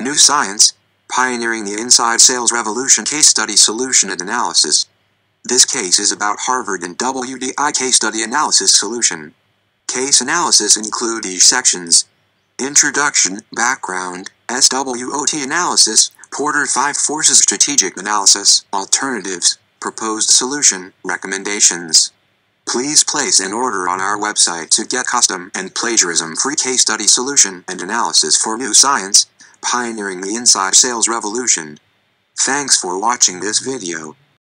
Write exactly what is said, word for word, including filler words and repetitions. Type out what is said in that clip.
new science, pioneering the inside sales revolution case study solution and analysis. This case is about Harvard and W D I case study analysis solution. Case analysis include these sections: Introduction, Background, SWOT analysis, Porter five forces strategic analysis, alternatives, proposed solution, recommendations. Please place an order on our website to get custom and plagiarism-free case study solution and analysis for new science, pioneering the inside sales revolution. Thanks for watching this video.